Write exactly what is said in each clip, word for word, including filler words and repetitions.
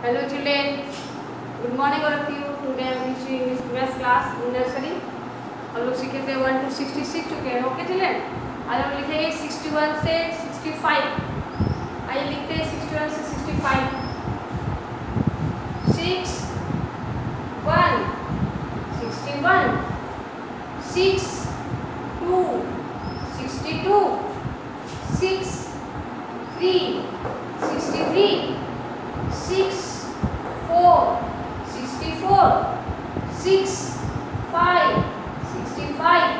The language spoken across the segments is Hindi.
Hello children, good morning all of you. Today I am teaching English math class in nursery. हम लोग सीखे थे वन टू सिक्सटी सीख चुके हैं. ओके चिल्ड्रन, आज हम लिखेंगे सिक्सटी वन से सिक्सटी फाइव. आइए लिखते हैं सिक्सटी वन से sixty five. Six one sixty one, six two sixty two, six three sixty three, six four sixty four, six five sixty five,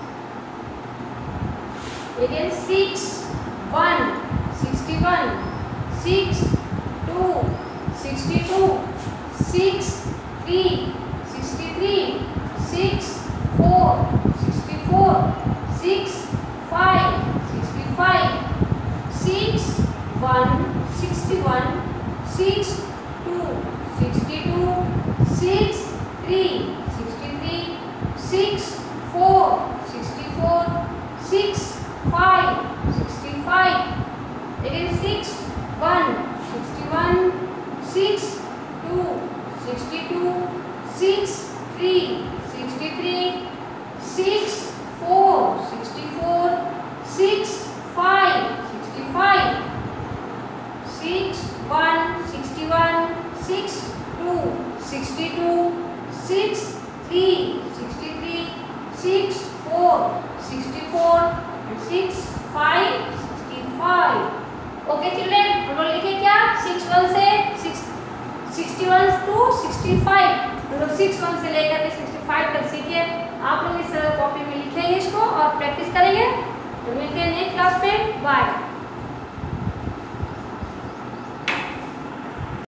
again six one sixty one, six two sixty two, six three sixty three, six four sixty four, six five sixty five, six one sixty one, six two sixty two, six three sixty three, six four sixty four, six five sixty five, again six one sixty one, six two sixty two, six three sixty three, six four sixty four, six five sixty five, six one sixty one, six two sixty two, six three sixty three, six four sixty four, and six five sixty five. Okay children, हम लोग लिखे क्या सिक्स वन से sixty one to sixty five. हम लोग सिक्स वन से लेकर के सिक्सटी फाइव तक सीखे. आप लोग इस कॉपी में लिखेंगे इसको और प्रैक्टिस करेंगे. तो मिलते हैं नेक्स्ट क्लास में. बाय.